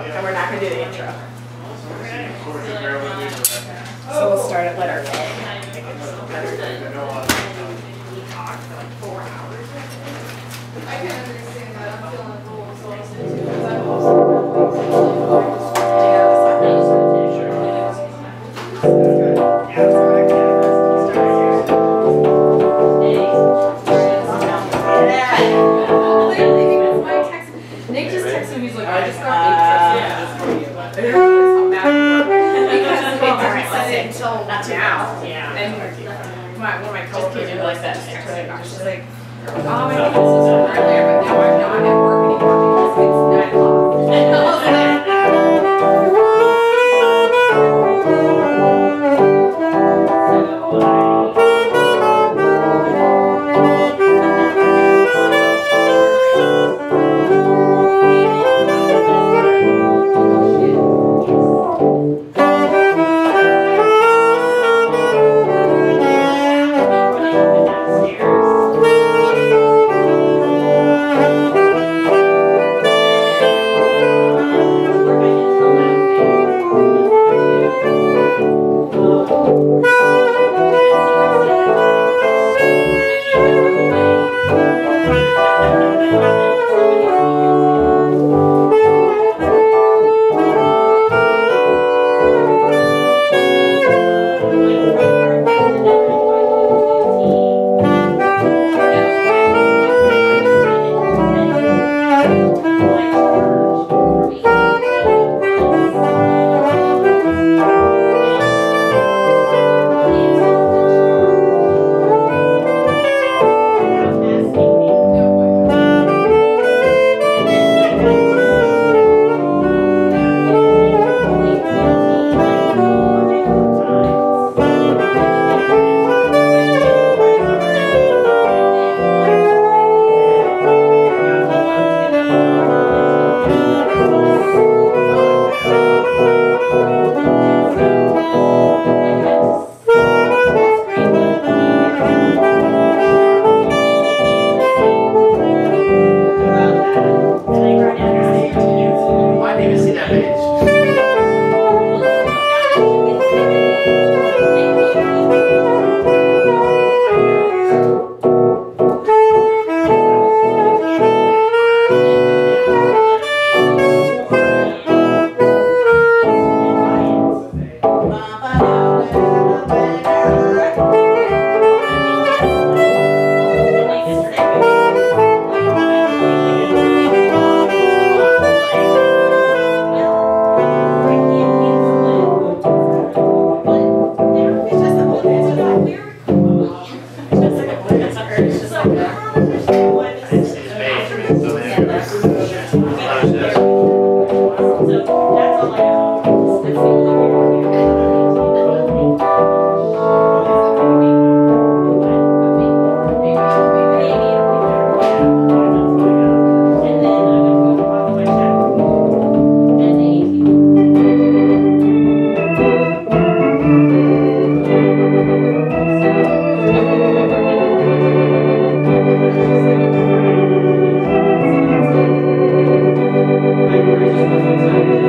And we're not going to do the intro. So we'll start at letter A. We talked for like 4 hours. I can understand that. I'm feeling a little exhausted too. Because I'm also Nick just texted me, he's like, I just got 8 texts for you. I didn't realize how bad you were. Because it didn't set it until now. Yeah. And one of my coworkers did like that. She's like, oh, my goodness, this is earlier, but now I'm not at work anymore because it's 9 o'clock. And I was like, Thank you.